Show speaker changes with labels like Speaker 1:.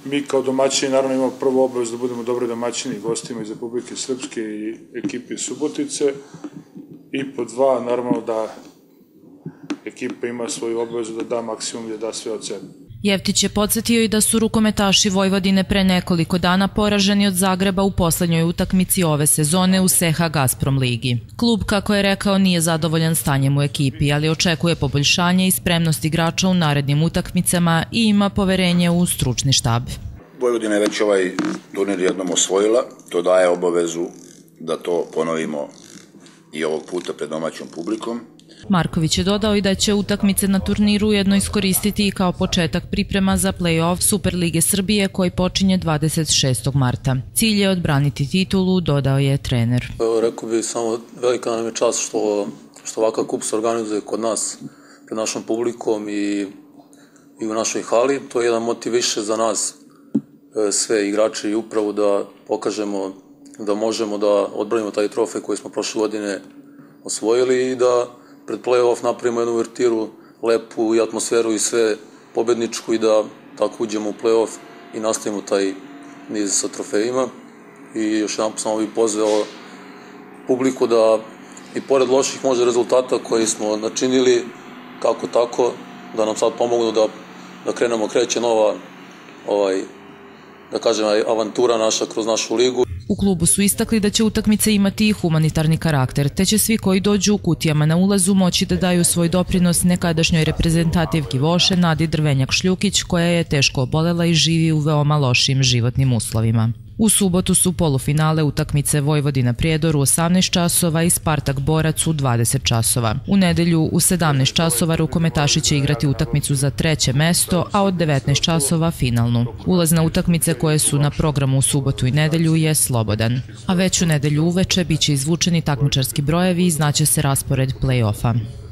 Speaker 1: Mi kao domaćini naravno imamo prvu obavezu da budemo dobri domaćini gostima iz Republike Srpske i ekipe Subotice i po dva naravno da ekipa ima svoju obavezu da da maksimum i da da sve od sebe.
Speaker 2: Jeftić je podsjetio i da su rukometaši Vojvodine pre nekoliko dana poraženi od Zagreba u poslednjoj utakmici ove sezone u SEHA Gazprom ligi. Klub, kako je rekao, nije zadovoljan stanjem u ekipi, ali očekuje poboljšanje i spremnost igrača u narednim utakmicama i ima poverenje u stručni štab.
Speaker 3: Vojvodina je već ovaj turnir jednom osvojila, to daje obavezu da to ponovimo i ovog puta pred domaćom publikom.
Speaker 2: Marković je dodao i da će utakmice na turniru ujedno iskoristiti i kao početak priprema za play-off Superlige Srbije koji počinje 26. marta. Cilj je odbraniti titulu, dodao je trener.
Speaker 4: Rekao bih samo velika nam je čast što ovakav kup se organizuje kod nas, pred našom publikom i u našoj hali. To je jedan motiv više za nas, sve igrače i upravu, da pokažemo da možemo da odbranimo taj trofej koji smo prošle godine osvojili i da pred play-off napravimo jednu uvertiru, lepu i atmosferu i sve pobedničku i da tako uđemo u play-off i nastavimo taj niz sa trofejima. I još jedan samo bih pozvao publiku da i pored loših možda rezultata koji smo načinili, kako tako, da nam sad pomognu da kreće nova da kažem, avantura naša kroz našu ligu.
Speaker 2: U klubu su istakli da će utakmice imati i humanitarni karakter, te će svi koji dođu u kutijama na ulazu moći da daju svoj doprinos nekadašnjoj reprezentativki Voše Nadi Drvenjak-Šljukić, koja je teško obolela i živi u veoma lošim životnim uslovima. U subotu su polufinale utakmice Vojvodina Prijedor u 18 časova i Spartak Borac u 20 časova. U nedelju u 17 časova rukometaši će igrati utakmicu za treće mesto, a od 19 časova finalnu. Ulaz na utakmice koje su na programu u subotu i nedelju je slobodan. A već u nedelju uveče biće izvučeni takmičarski brojevi i znaće se raspored play-offa.